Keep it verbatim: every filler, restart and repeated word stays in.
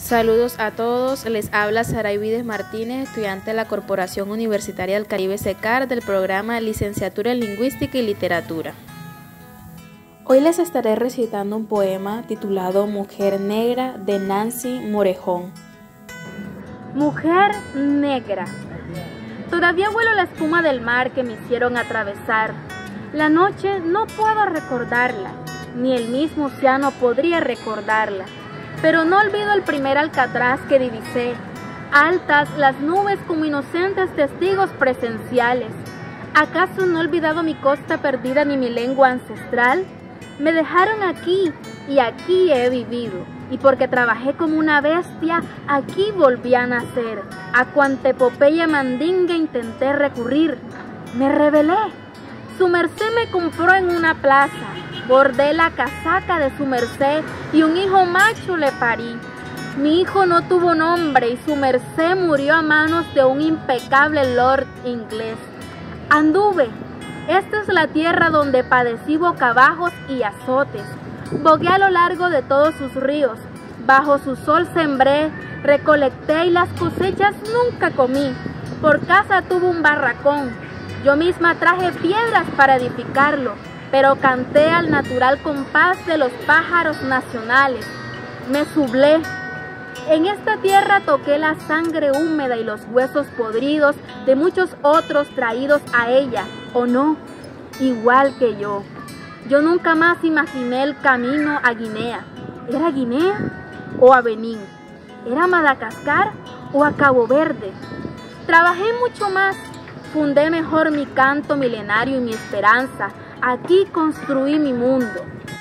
Saludos a todos, les habla Saray Vides Martínez, estudiante de la Corporación Universitaria del Caribe SECAR del programa Licenciatura en Lingüística y Literatura. Hoy les estaré recitando un poema titulado Mujer Negra de Nancy Morejón. Mujer negra. Todavía huelo la espuma del mar que me hicieron atravesar. La noche no puedo recordarla, ni el mismo océano podría recordarla. Pero no olvido el primer alcatraz que divisé, altas las nubes como inocentes testigos presenciales. ¿Acaso no he olvidado mi costa perdida ni mi lengua ancestral? Me dejaron aquí y aquí he vivido, y porque trabajé como una bestia, aquí volví a nacer. A cuanta epopeya mandinga intenté recurrir, me rebelé. Su merced me compró en una plaza, bordé la casaca de su merced y un hijo macho le parí. Mi hijo no tuvo nombre y su merced murió a manos de un impecable lord inglés. Anduve, esta es la tierra donde padecí bocabajos y azotes. Bogué a lo largo de todos sus ríos, bajo su sol sembré, recolecté y las cosechas nunca comí. Por casa tuvo un barracón, yo misma traje piedras para edificarlo, pero canté al natural compás de los pájaros nacionales. Me sublé. En esta tierra toqué la sangre húmeda y los huesos podridos de muchos otros traídos a ella, ¿o no? Igual que yo. Yo nunca más imaginé el camino a Guinea. ¿Era Guinea o a Benín? ¿Era Madagascar o a Cabo Verde? Trabajé mucho más. Fundé mejor mi canto milenario y mi esperanza. Aquí construí mi mundo.